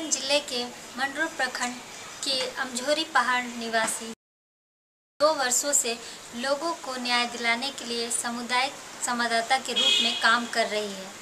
साहिबगंज जिले के मंडरू प्रखंड के अमझोरी पहाड़ निवासी 2 वर्षों से लोगों को न्याय दिलाने के लिए सामुदायिक संवाददाता के रूप में काम कर रही है।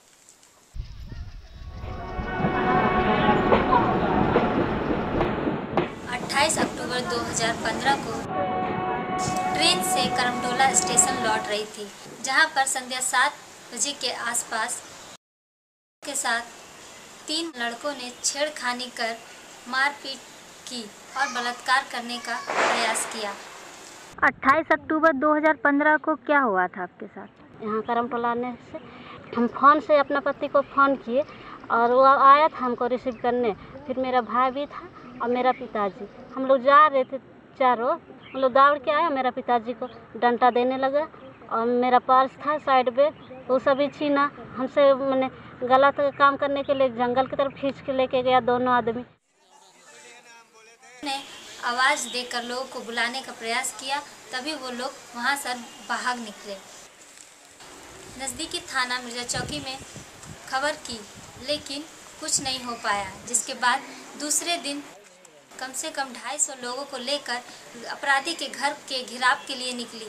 28 अक्टूबर 2015 को ट्रेन से करमटोला स्टेशन लौट रही थी, जहां पर संध्या 7 बजे के आसपास के साथ 3 लड़कों ने छेड़खानी कर मारपीट की और बलात्कार करने का प्रयास किया। 28 अक्टूबर 2015 को क्या हुआ था आपके साथ? यहाँ करमटोला ने से हम फ़ोन से अपना पति को फ़ोन किए और वो आया था हमको रिसीव करने। फिर मेरा भाई भी था और मेरा पिताजी, हम लोग जा रहे थे चारों। हम लोग दौड़ के आए, मेरा पिताजी को डंडा देने लगा और मेरा पर्स था साइड पे, वो सभी छीना हमसे। मैंने गलत काम करने के लिए जंगल की तरफ खींच के लेके गया दोनों आदमी ने आवाज़ देकर लोगों को बुलाने का प्रयास किया, तभी वो लोग वहां से भाग निकले। नज़दीकी थाना मिर्जा चौकी में खबर की, लेकिन कुछ नहीं हो पाया, जिसके बाद दूसरे दिन कम से कम 250 लोगों को लेकर अपराधी के घर के घेराव के लिए निकली।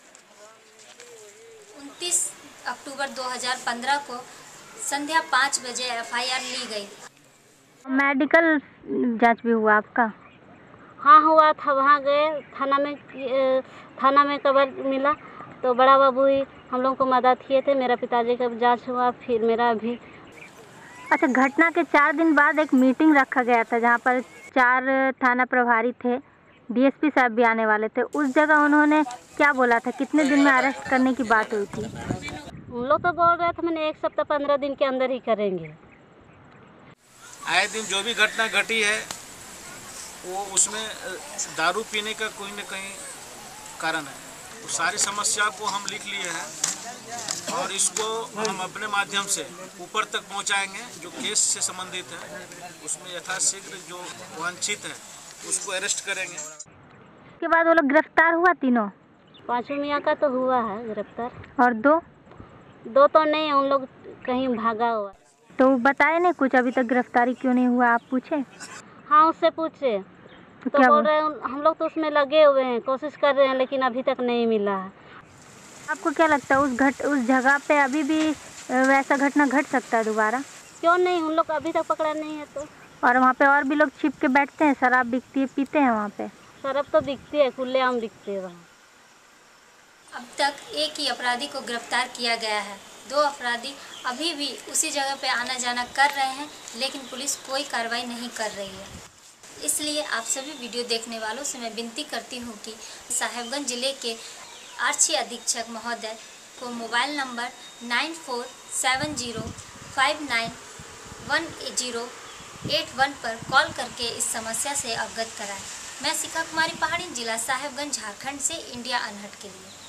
29 अक्टूबर 2015 को संध्या 5 बजे FIR ली गई। मेडिकल जांच भी हुआ आपका? हाँ हुआ था, वहाँ गए थाना में खबर मिला तो बड़ा बाबू ही हम लोगों को मदद किए थे। मेरा पिताजी का जांच हुआ, फिर मेरा भी। अच्छा, घटना के 4 दिन बाद एक मीटिंग रखा गया था जहाँ पर 4 थाना प्रभारी थे, DSP साहब भी आने वाले थे। उस जगह उन्होंने क्या बोला था, कितने दिन में अरेस्ट करने की बात हुई थी? उन लोग तो बोल रहे थे मैंने 1 सप्ताह 15 दिन के अंदर ही करेंगे। आए दिन जो भी घटना घटी है वो उसमें दारू पीने का कोई न कहीं कारण है। वो सारी समस्या को हम लिख लिए हैं और इसको हम अपने माध्यम से ऊपर तक पहुंचाएंगे। जो केस से संबंधित है उसमें यथाशीघ्र जो वांछित है उसको अरेस्ट करेंगे। उसके बाद वो लोग गिरफ्तार हुआ तीनों? 5 मियाँ का तो हुआ है गिरफ्तार। और 2 तो नहीं, उन लोग कहीं भागा हुआ। तो बताए नहीं कुछ, अभी तक गिरफ्तारी क्यों नहीं हुआ, आप पूछे? हाँ, उससे पूछे तो बोल रहे हैं हम लोग तो उसमें लगे हुए हैं, कोशिश कर रहे हैं, लेकिन अभी तक नहीं मिला है। आपको क्या लगता है उस जगह पे अभी भी वैसा घटना घट सकता है दोबारा? क्यों नहीं, उन लोग अभी तक पकड़ा नहीं है तो। और वहाँ पे और भी लोग छिप के बैठते हैं, शराब बिकती है, पीते हैं वहाँ पे? शराब तो बिकती है, खुलेआम बिकती है वहाँ। अब तक एक ही अपराधी को गिरफ्तार किया गया है। 2 अपराधी अभी भी उसी जगह पे आना जाना कर रहे हैं, लेकिन पुलिस कोई कार्रवाई नहीं कर रही है। इसलिए आप सभी वीडियो देखने वालों से मैं विनती करती हूँ कि साहिबगंज जिले के आरक्षी अधीक्षक महोदय को मोबाइल नंबर 9470591081 पर कॉल करके इस समस्या से अवगत कराएं। मैं शिखा कुमारी पहाड़ी, जिला साहिबगंज, झारखंड से इंडिया अनहट के लिए।